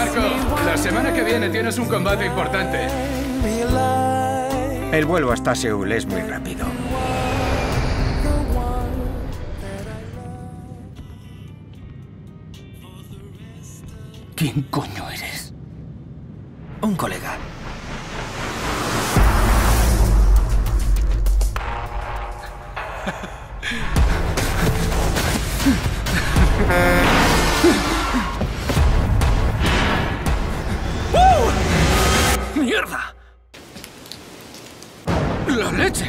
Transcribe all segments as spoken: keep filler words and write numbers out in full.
Marco, la semana que viene tienes un combate importante. El vuelo hasta Seúl es muy rápido. ¿Quién coño eres? Un colega. ¡Uh! ¡Mierda! ¡La leche!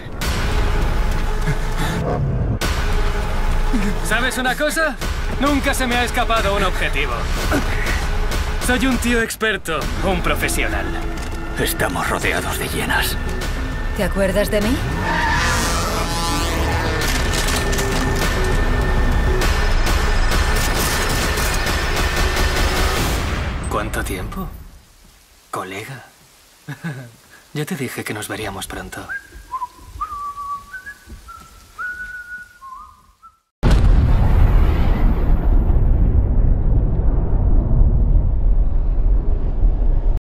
¿Sabes una cosa? Nunca se me ha escapado un objetivo. Soy un tío experto, un profesional. Estamos rodeados de hienas. ¿Te acuerdas de mí? ¿Cuánto tiempo? Colega. Ya te dije que nos veríamos pronto.